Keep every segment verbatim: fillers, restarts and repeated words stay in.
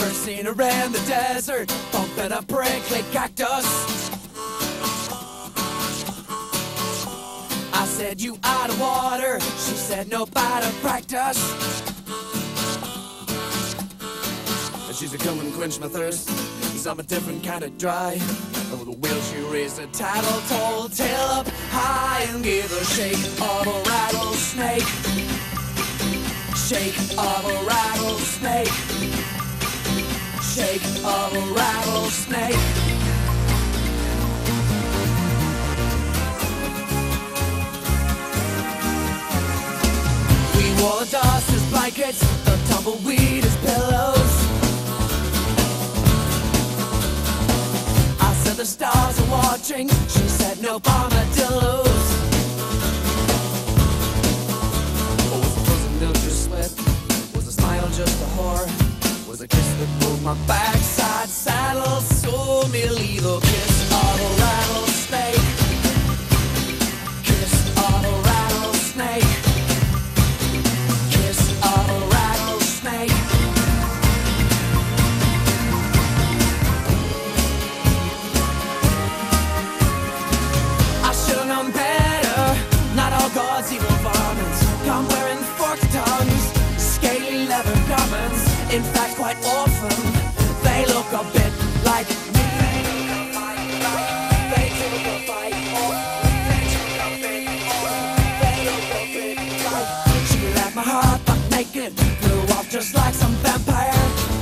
First seen her in the desert, bumping a prickly cactus. I said, you out of water? She said, no, out of practice. And she's a come and quench my thirst, 'cause I'm a different kind of dry. A little whale, she raised a tattle, told tail up high and gave a shake of a rattlesnake. Shake of a rattlesnake. Shake of a rattlesnake. We wore the dust as blankets, the tumbleweed as pillows. I said the stars are watching, she said no armadillos. Oh, was the frozen milk just slip? Was the smile just a whore? Was a kiss that pulled my backside saddle? So me leave a kiss of a rattlesnake. Kiss of a rattlesnake. Kiss of a rattlesnake. I should've known better. Not all gods evil varmints come wearing forked tongues, scaly leather garments. In fact, quite often, they look a bit like me. They took a bite off me. They look a bit like me. She left my heart butt naked, flew off just like some vampire.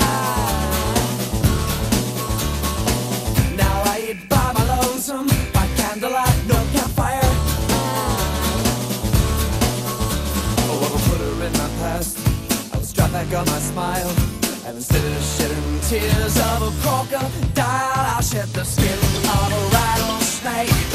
Now I eat by my lonesome, by candlelight, no campfire. Oh, I will put her in my past. Drop back on my smile, and instead of shedding tears of a crocodile, I'll shed the skin of a rattlesnake.